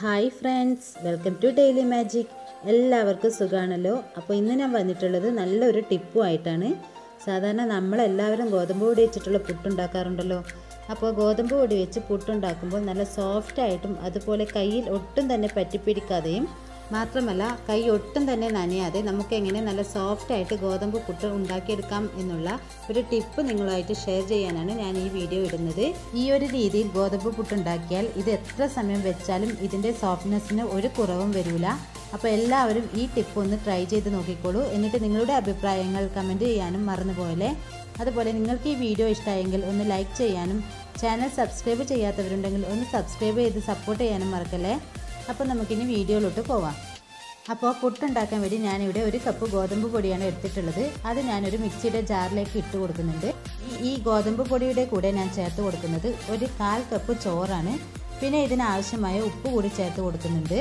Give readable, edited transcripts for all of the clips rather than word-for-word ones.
Hi friends, welcome to daily magic. എല്ലാവർക്കും സുഖമാണല്ലോ. അപ്പോൾ ഇന്ന് ഞാൻ വന്നിട്ടുള്ളത് നല്ലൊരു ടിപ്പുമായിട്ടാണ്. സാധാരണ നമ്മളെല്ലാവരും ഗോതമ്പ് പൊടി വെച്ചിട്ടുള്ള പുട്ടുണ്ടാക്കാറുണ്ടല്ലോ. അപ്പോൾ ഗോതമ്പ് പൊടി വെച്ച് പുട്ടുണ്ടാക്കുമ്പോൾ നല്ല സോഫ്റ്റായിട്ടും അതുപോലെ കയ്യിൽ ഒട്ടും തന്നെ പറ്റിപ്പിടിക്കാതെയും മാത്രമല്ല കൈ ഒട്ടും തന്നെ നനയാതെ നമുക്ക് എങ്ങനെ നല്ല സോഫ്റ്റായിട്ട് ഗോതമ്പ് പുട്ട് ഉണ്ടാക്കിയെടുക്കാം എന്നുള്ള ഒരു ടിപ്പ് നിങ്ങളുമായിട്ട് ഷെയർ ചെയ്യാനാണ് ഞാൻ ഈ വീഡിയോ ഇടുന്നത്. ഈ ഒരു രീതിയിൽ ഗോതമ്പ് പുട്ടുണ്ടാക്കിയാൽ ഇത് എത്ര സമയം വെച്ചാലും ഇതിൻ്റെ സോഫ്റ്റ്നെസ്സിന് ഒരു കുറവും വരില്ല. അപ്പോൾ എല്ലാവരും ഈ ടിപ്പ് ഒന്ന് ട്രൈ ചെയ്ത് നോക്കിക്കോളൂ. എന്നിട്ട് നിങ്ങളുടെ അഭിപ്രായങ്ങൾ കമൻറ്റ് ചെയ്യാനും മറന്നുപോലെ. അതുപോലെ നിങ്ങൾക്ക് ഈ വീഡിയോ ഇഷ്ടമായെങ്കിൽ ഒന്ന് ലൈക്ക് ചെയ്യാനും ചാനൽ സബ്സ്ക്രൈബ് ചെയ്യാത്തവരുണ്ടെങ്കിൽ ഒന്ന് സബ്സ്ക്രൈബ് ചെയ്ത് സപ്പോർട്ട് ചെയ്യാനും മറക്കല്ലേ. അപ്പോൾ നമുക്കിനി വീഡിയോയിലോട്ട് പോവാം. അപ്പോൾ പുട്ടുണ്ടാക്കാൻ വേണ്ടി ഞാനിവിടെ 1 കപ്പ് ഗോതമ്പ് പൊടിയാണ് എടുത്തിട്ടുള്ളത്. അത് ഞാനൊരു മിക്സിയുടെ ജാറിലേക്ക് ഇട്ട് കൊടുക്കുന്നുണ്ട്. ഈ ഗോതമ്പ് പൊടിയുടെ കൂടെ ഞാൻ ചേർത്ത് കൊടുക്കുന്നത് 1/4 കപ്പ് ചോറാണ്. പിന്നെ ഇതിനാവശ്യമായ ഉപ്പ് കൂടി ചേർത്ത് കൊടുക്കുന്നുണ്ട്.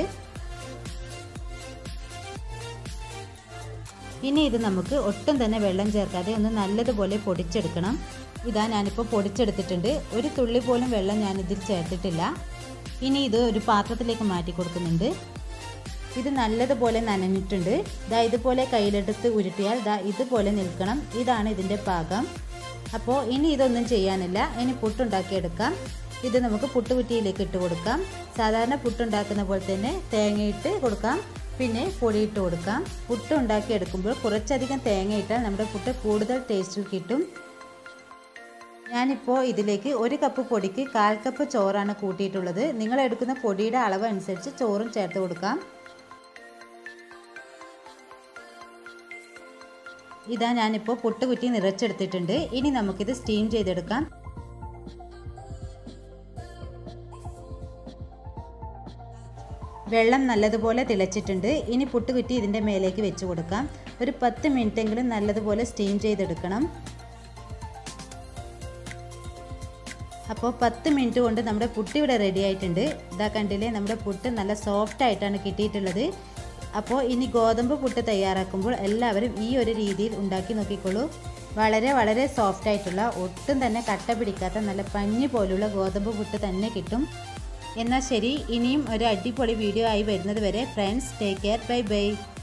ഇനി ഇത് നമുക്ക് ഒട്ടും തന്നെ വെള്ളം ചേർക്കാതെ ഒന്ന് നല്ലതുപോലെ പൊടിച്ചെടുക്കണം. ഇതാ ഞാനിപ്പോൾ പൊടിച്ചെടുത്തിട്ടുണ്ട്. ഒരു തുള്ളി പോലും വെള്ളം ഞാനിതിൽ ചേർത്തിട്ടില്ല. ഇനി ഇത് ഒരു പാത്രത്തിലേക്ക് മാറ്റി കൊടുക്കുന്നുണ്ട്. ഇത് നല്ലതുപോലെ നനഞ്ഞിട്ടുണ്ട്. ദാ ഇതുപോലെ കയ്യിലെടുത്ത് ഉരുട്ടിയാൽ ദാ ഇതുപോലെ നിൽക്കണം. ഇതാണ് ഇതിൻ്റെ പാകം. അപ്പോൾ ഇനി ഇതൊന്നും ചെയ്യാനില്ല. ഇനി പുട്ടുണ്ടാക്കിയെടുക്കാം. ഇത് നമുക്ക് പുട്ടുകുറ്റിയിലേക്ക് ഇട്ട് കൊടുക്കാം. സാധാരണ പുട്ടുണ്ടാക്കുന്ന പോലെ തന്നെ തേങ്ങയിട്ട് കൊടുക്കാം, പിന്നെ പൊടിയിട്ട് കൊടുക്കാം. പുട്ട് ഉണ്ടാക്കിയെടുക്കുമ്പോൾ കുറച്ചധികം തേങ്ങ ഇട്ടാൽ നമ്മുടെ പുട്ട് കൂടുതൽ ടേസ്റ്റിൽ കിട്ടും. ഞാനിപ്പോൾ ഇതിലേക്ക് 1 കപ്പ് പൊടിക്ക് 1/4 കപ്പ് ചോറാണ് കൂട്ടിയിട്ടുള്ളത്. നിങ്ങൾ എടുക്കുന്ന പൊടിയുടെ അളവ് അനുസരിച്ച് ചോറും ചേർത്ത് കൊടുക്കാം. ഇതാ ഞാനിപ്പോൾ പുട്ടുകുറ്റി നിറച്ചെടുത്തിട്ടുണ്ട്. ഇനി നമുക്കിത് സ്റ്റീം ചെയ്തെടുക്കാം. വെള്ളം നല്ലതുപോലെ തിളച്ചിട്ടുണ്ട്. ഇനി പുട്ടുകുറ്റി ഇതിൻ്റെ മേലേക്ക് വെച്ച് കൊടുക്കാം. ഒരു 10 മിനിറ്റെങ്കിലും നല്ലതുപോലെ സ്റ്റീം ചെയ്തെടുക്കണം. അപ്പോൾ 10 മിനിറ്റ് കൊണ്ട് നമ്മുടെ പുട്ട് ഇവിടെ റെഡി ആയിട്ടുണ്ട്. ഇതാ കണ്ടില്ലേ, നമ്മുടെ പുട്ട് നല്ല സോഫ്റ്റ് ആയിട്ടാണ് കിട്ടിയിട്ടുള്ളത്. അപ്പോൾ ഇനി ഗോതമ്പ് പുട്ട് തയ്യാറാക്കുമ്പോൾ എല്ലാവരും ഈ ഒരു രീതിയിൽ ഉണ്ടാക്കി നോക്കിക്കോളൂ. വളരെ സോഫ്റ്റ് ആയിട്ടുള്ള, ഒട്ടും തന്നെ കട്ട പിടിക്കാത്ത നല്ല പഞ്ഞി പോലുള്ള ഗോതമ്പ് പുട്ട് തന്നെ കിട്ടും. എന്നാൽ ശരി, ഇനിയും ഒരു അടിപൊളി വീഡിയോ ആയി വരുന്നത് വരെ friends, take care, bye by.